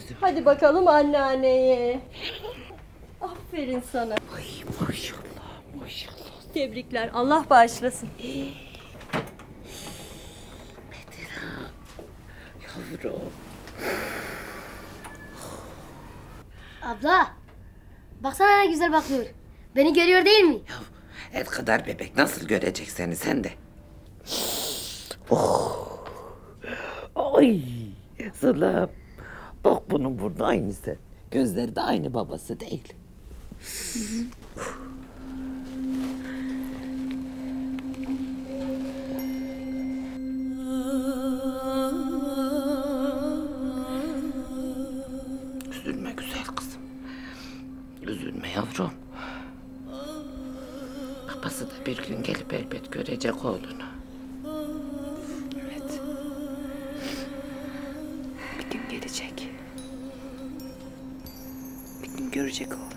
gözüm. Hadi bakalım anneanneye. Aferin sana. Ay maşallah maşallah. Tebrikler. Allah bağışlasın. Yavrum. Abla, baksana ne güzel bakıyor. Beni görüyor değil mi? Ya et kadar bebek nasıl görecek seni sen de? Oh. Ay Zılım. Bak bunun burnu aynısı. Gözleri de aynı babası değil. Üzülme güzel kızım. Üzülme yavrum. Babası da bir gün gelip elbet görecek oğlunu. Evet. Bir gün gelecek. Bir gün görecek oğlunu.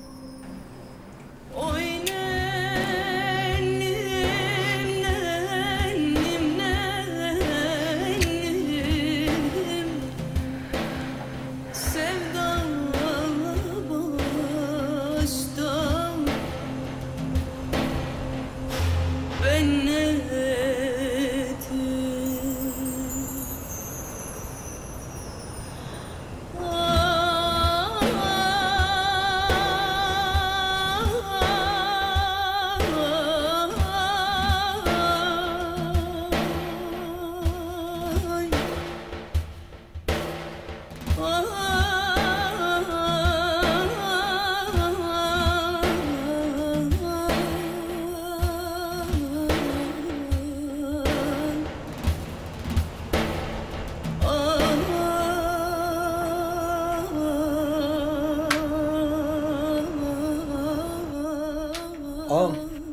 Ağam.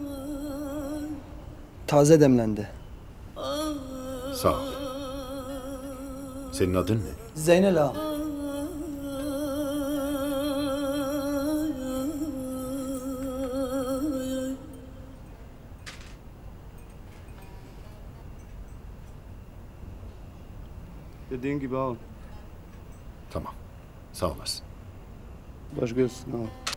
Taze demlendi. Sağ ol. Senin adın ne? Zeynel ağam. Dediğin gibi ağam. Tamam. Sağ olasın. Baş göğsün ağam.